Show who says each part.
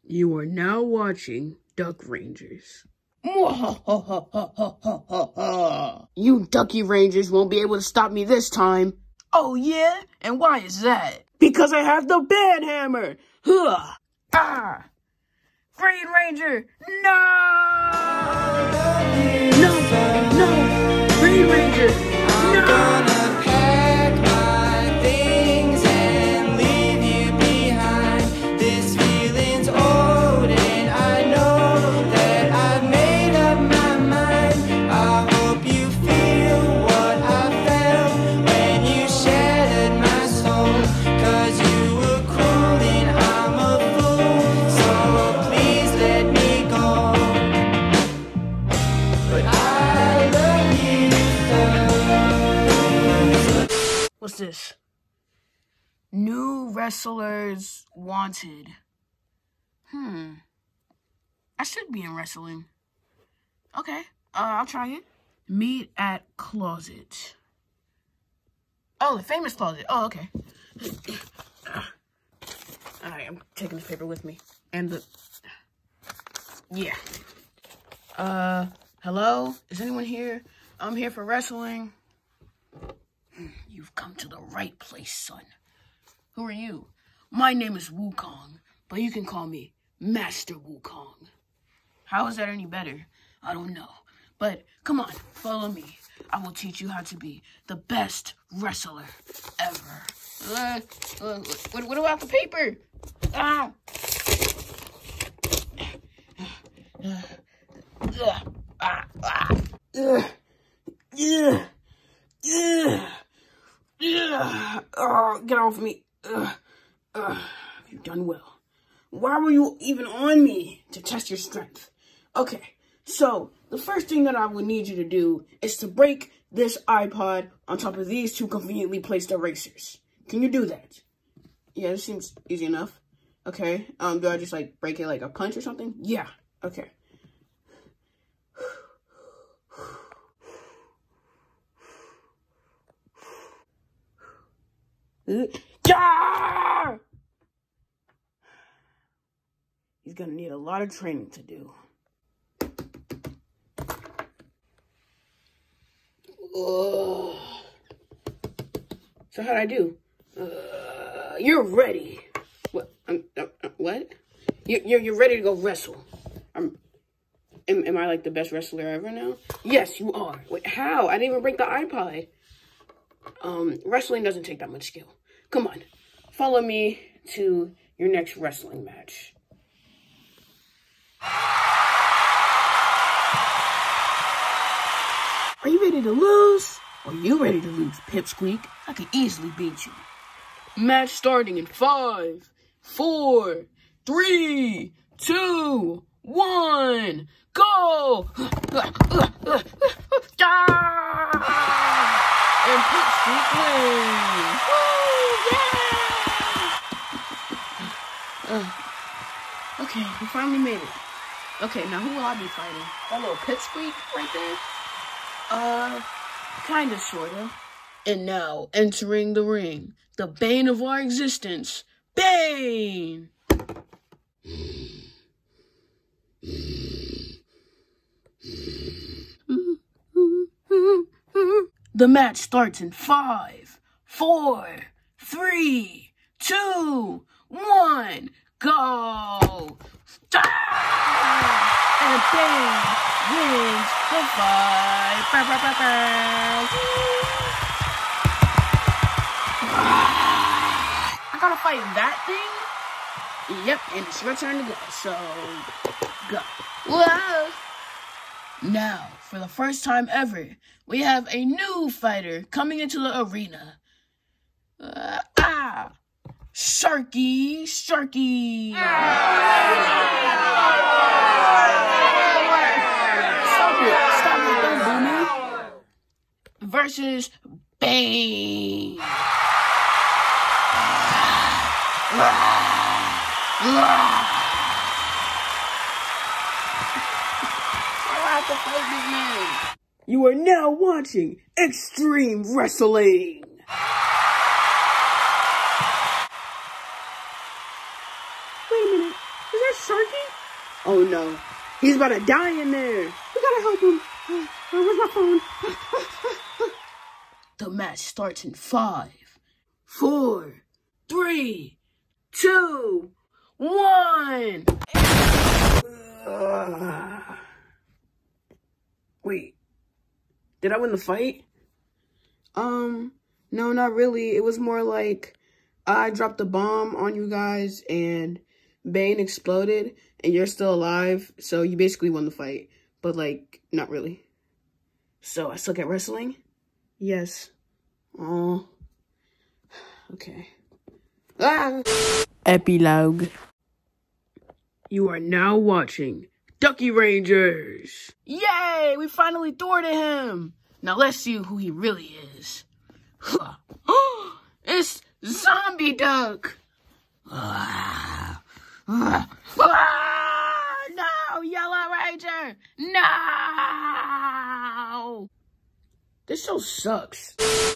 Speaker 1: You are now watching Duck Rangers. You Ducky Rangers won't be able to stop me this time.
Speaker 2: Oh, yeah? And why is that?
Speaker 1: Because I have the band hammer! Huh.
Speaker 2: Ah! Green Ranger! No!
Speaker 1: No! Green Ranger! No!
Speaker 2: What's this? New wrestlers wanted. I should be in wrestling. Okay, I'll try it. Meet at closet. Oh, the famous closet. Oh, okay. Alright, I'm taking this paper with me. And the... Yeah. Hello? Is anyone here? I'm here for wrestling. You've come to the right place, son. Who are you? My name is Wukong, but you can call me Master Wukong. How is that any better? I don't know. But come on, follow me. I will teach you how to be the best wrestler ever. What about the paper? Ah! Oh, get off me. You've done well. Why were you even on me? To test your strength. Okay, so the first thing that I would need you to do is to break this iPod on top of these two conveniently placed erasers. Can you do that? Yeah, this seems easy enough. Okay, do I just like break it like a punch or something? Yeah, okay. He's gonna need a lot of training to do. So how'd I do? You're ready. What? What? You're ready to go wrestle. Am I like the best wrestler ever now? Yes, you are. Wait, how? I didn't even break the iPod. Wrestling doesn't take that much skill. Come on, follow me to your next wrestling match. Are you ready to lose? Are you ready to lose, Pipsqueak? I could easily beat you. Match starting in 5, 4, 3, 2, 1, go! And Pipsqueak wins! Woo! Yeah! Okay, we finally made it. Okay, now who will I be fighting? That little Pipsqueak right there? Kinda, sorta. And now, entering the ring, the bane of our existence, Bane! The match starts in 5, 4, 3, 2, 1, go! And Bane wins the fight. I gotta fight that thing? Yep, and it's your turn to go, so go. Whoa! Now, for the first time ever, we have a new fighter coming into the arena. Sharky! Stop it, don't boo me. Versus Bane. You are now watching Extreme Wrestling. Wait a minute, is that
Speaker 1: Sharky? Oh no, he's about to die in there. We gotta help him. Where's my phone?
Speaker 2: The match starts in 5, 4, 3, 2, 1.
Speaker 1: Wait, did I win the fight? No, not really. It was more like I dropped a bomb on you guys and Bane exploded and you're still alive. So you basically won the fight, but like, not really. So I suck at wrestling? Yes. Oh. Okay. Ah!
Speaker 2: Epilogue.
Speaker 1: You are now watching Ducky Rangers.
Speaker 2: Yay! We finally thwarted him. Now let's see who he really is. It's Zombie Duck. No, Yellow Ranger. No.
Speaker 1: This show sucks.